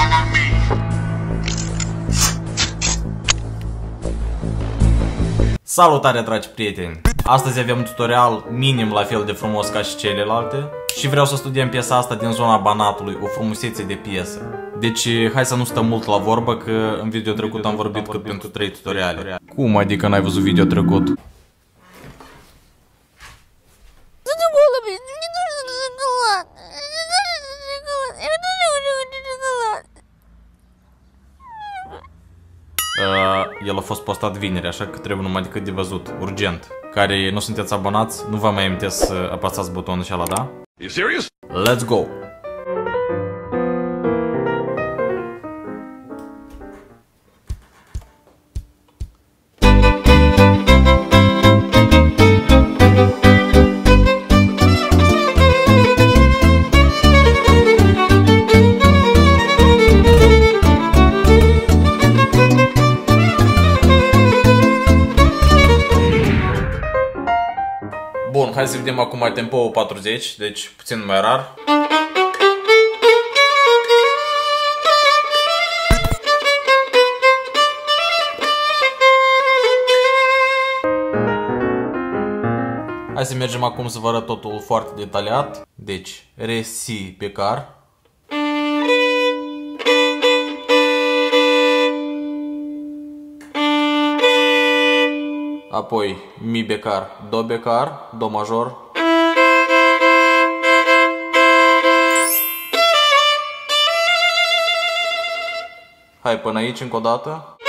Salutare, dragi prieteni! Astăzi avem un tutorial minim la fel de frumos ca și celelalte și vreau să studiem piesa asta din zona Banatului, o frumusețe de piesă. Deci hai să nu stăm mult la vorbă, că în video trecut am vorbit cât pentru 3 tutoriale. Cum adică n-ai văzut video trecut? El a fost postat vineri, așa că trebuie numai decât de văzut, urgent. Care nu sunteți abonați, nu vă mai amintesc să apăsați butonul ăla, da? You serious? Let's go! Bun, hai să vedem acum tempo 40, deci puțin mai rar. Hai să mergem acum să vă arăt totul foarte detaliat. Deci, re, si pe car. Apoi mi becar, do becar, do major. Hai până aici încă o dată.